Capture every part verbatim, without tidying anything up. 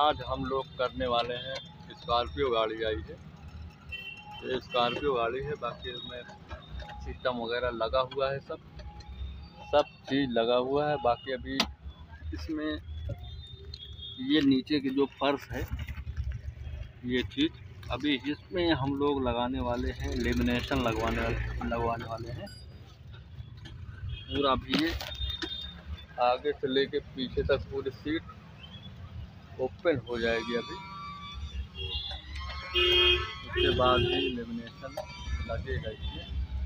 आज हम लोग करने वाले हैं, स्कॉर्पियो गाड़ी आई है, ये स्कॉर्पियो गाड़ी है। बाकी इसमें सिस्टम वगैरह लगा हुआ है, सब सब चीज़ लगा हुआ है। बाकी अभी इसमें ये नीचे की जो फर्श है, ये चीज़ अभी इसमें हम लोग लगाने वाले हैं, लेमिनेशन लगवाने वाले लगवाने वाले हैं पूरा। भी ये आगे से लेके पीछे तक पूरी सीट ओपन हो जाएगी अभी, उसके बाद ही लेमिनेशन लगेगा इसमें।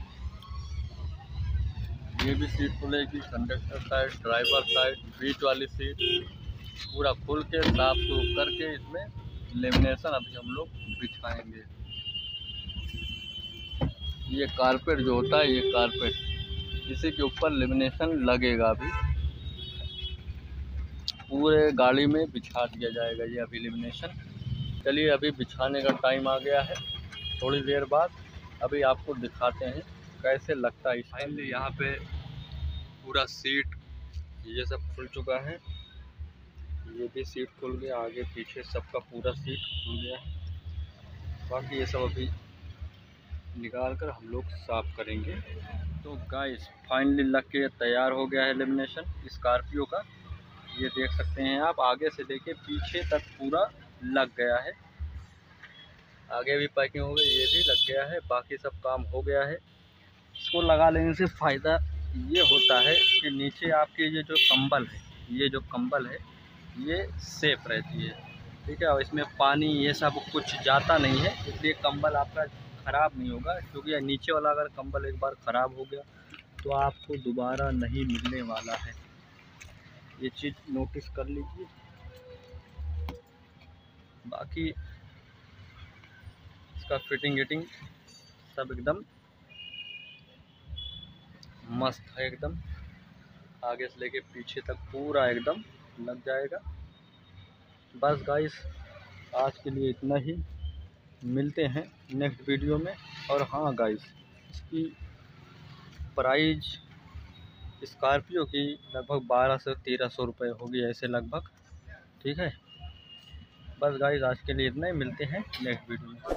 ये भी सीट खुलेगी, कंडक्टर साइड, ड्राइवर साइड, बीच वाली सीट पूरा खुल के साफ सूफ करके इसमें लेमिनेशन अभी हम लोग बिछाएंगे। ये कारपेट जो होता है, ये कारपेट इसी के ऊपर लेमिनेशन लगेगा। अभी पूरे गाड़ी में बिछा दिया जाएगा ये अभी लेमिनेशन। चलिए अभी बिछाने का टाइम आ गया है, थोड़ी देर बाद अभी आपको दिखाते हैं कैसे लगता है। फाइनली यहाँ पे पूरा सीट ये सब खुल चुका है, ये भी सीट खुल गया, आगे पीछे सबका पूरा सीट खुल गया है। बाकी ये सब अभी निकाल कर हम लोग साफ करेंगे। तो गाइस फाइनली लग के तैयार हो गया है लेमिनेशन स्कॉर्पियो का। ये देख सकते हैं आप, आगे से लेके पीछे तक पूरा लग गया है। आगे भी पैकिंग हो गई, ये भी लग गया है, बाकी सब काम हो गया है। इसको लगा लेने से फ़ायदा ये होता है कि नीचे आपके ये जो कंबल है, ये जो कंबल है ये सेफ रहती है, ठीक है। और इसमें पानी ये सब कुछ जाता नहीं है, इसलिए कंबल आपका ख़राब नहीं होगा। क्योंकि नीचे वाला अगर कंबल एक बार ख़राब हो गया तो आपको दोबारा नहीं मिलने वाला है, ये चीज़ नोटिस कर लीजिए। बाकी इसका फिटिंग गिटिंग सब एकदम मस्त है, एकदम आगे से लेके पीछे तक पूरा एकदम लग जाएगा। बस गाइस आज के लिए इतना ही, मिलते हैं नेक्स्ट वीडियो में। और हाँ गाइस, इसकी प्राइस स्कॉर्पियो की लगभग बारह से तेरह सौ रुपये होगी ऐसे लगभग, ठीक है। बस गाइस आज के लिए इतना ही, मिलते हैं नेक्स्ट वीडियो में।